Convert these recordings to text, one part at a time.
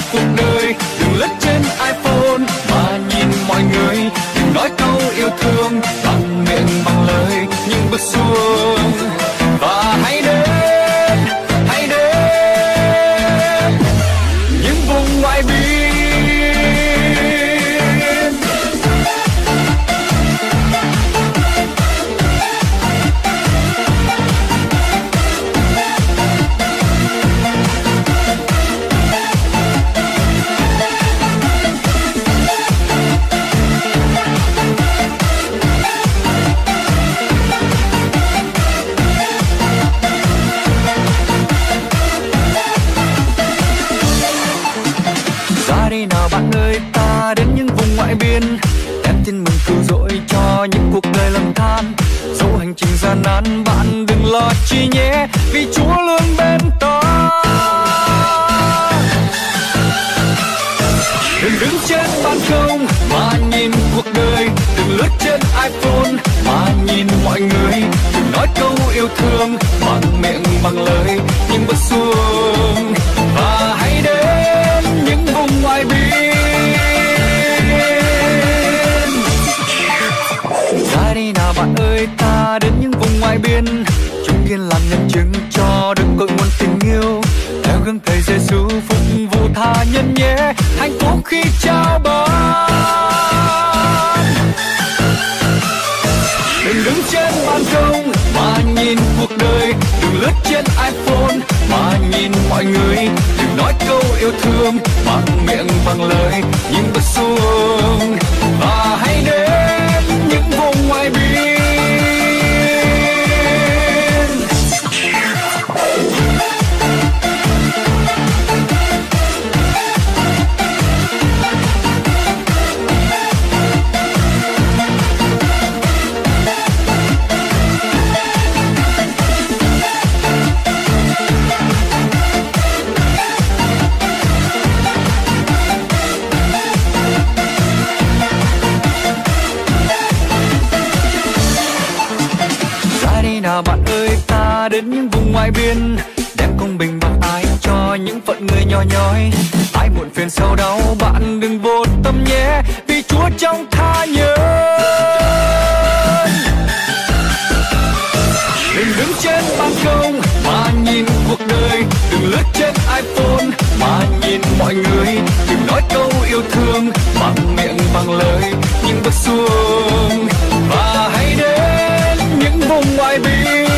cuộc đời đừng lướt trên iPhone, mà nhìn mọi người đừng nói câu yêu thương bằng miệng bằng lời, nhưng bước xuống và hãy đến những vùng ngoại biên. Ra đi nào bạn ơi, ta đến những vùng ngoại biên, đem tin mừng cứu rỗi cho những cuộc đời lầm than. Dẫu hành trình gian nan bạn đừng lo chi nhé, vì Chúa luôn bên ta. Đừng đứng trên ban công mà nhìn cuộc đời, đừng lướt trên iPhone mà nhìn mọi người, đừng nói câu yêu thương bằng miệng bằng lời, nhưng bước xuống và hãy đến những vùng ngoại biên. Ra đi nào bạn ơi, ta đến những vùng ngoại biên, chúng kiên làm nhân chứng cho đức cội nguồn tình yêu, theo gương thầy Giêsu phục vụ tha nhân nhé, hạnh phúc khi trao ban. Đừng đứng trên ban công mà nhìn cuộc đời, đừng lướt trên iPhone mà nhìn mọi người, đừng nói câu yêu thương bằng miệng bằng lời, nhưng bước xuống và hãy đến những vùng ngoại biên. Nào bạn ơi, ta đến những vùng ngoại biên, đem công bình bằng ai cho những phận người nhỏ nhoi. Ai muộn phiền sâu đau bạn đừng vô tâm nhé, vì Chúa trong tha nhân. Đừng đứng trên ban công mà nhìn cuộc đời, đừng lướt trên iPhone mà nhìn mọi người, đừng nói câu yêu thương bằng miệng bằng lời, nhưng bước xuống và hãy đến những vùng ngoại biên.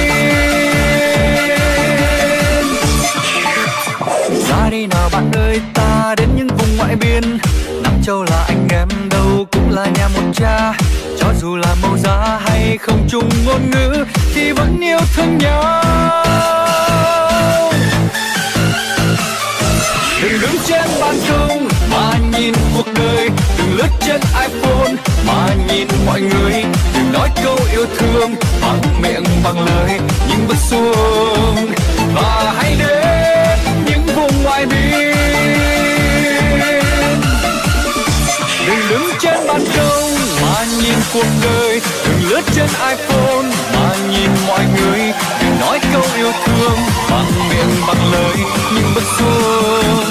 Ra đi nào bạn ơi, ta đến những vùng ngoại biên, Nam Châu là anh em đâu cũng là nhà một cha, cho dù là màu da hay không chung ngôn ngữ thì vẫn yêu thương nhau. Đừng đứng trên ban công mà nhìn cuộc đời, đừng lướt trên iPhone mà nhìn mọi người, đừng nói câu yêu thương bằng miệng bằng lời, nhưng bước xuống và hãy đến những vùng ngoại biên. Đừng đứng trên ban công mà nhìn cuộc đời, đừng lướt trên iPhone mà nhìn mọi người, đừng nói câu yêu thương bằng miệng bằng lời, nhưng bước xuống